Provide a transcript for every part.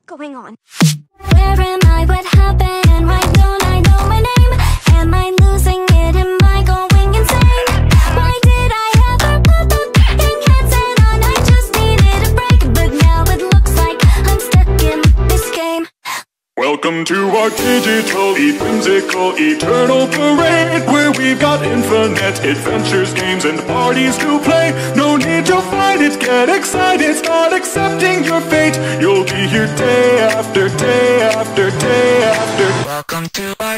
going on? Where am I? What happened? And why don't I know my name? Am I losing it? Am I going insane? Why did I ever put the fucking headset on? I just needed a break, but now it looks like I'm stuck in this game. Welcome to our digital, whimsical, eternal parade, where we've got infinite adventures, games, and parties to play. No need to fight it, get excited, start accepting your fate. You'll be here day after day after day after. Welcome to our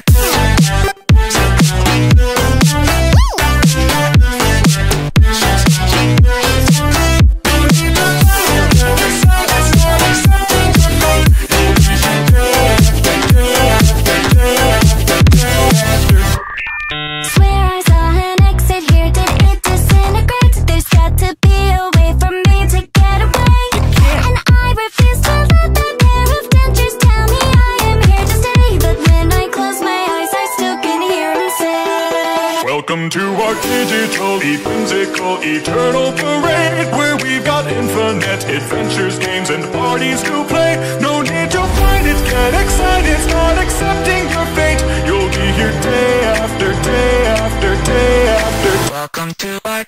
Welcome to our digital, whimsical, eternal parade, where we've got infinite adventures, games, and parties to play. No need to fight it, get excited, start accepting your fate. You'll be here day after day after day after. Welcome to our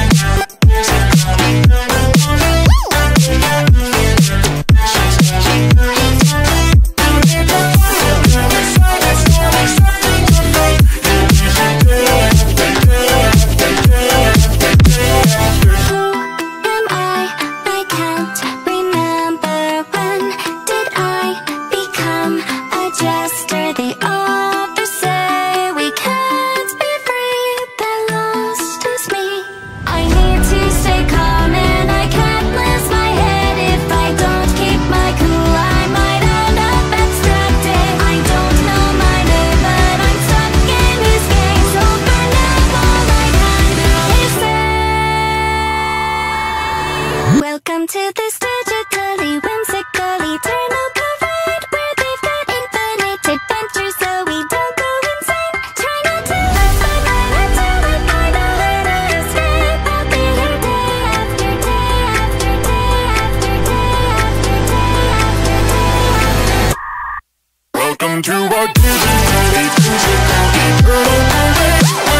Welcome to this digitally, whimsical, eternal parade, where they've got infinite adventures so we don't go insane. Try not to lose my mind until we find a little escape. I'll be here day after day after day after day after day after day. Welcome to our digitally, whimsical, eternal parade.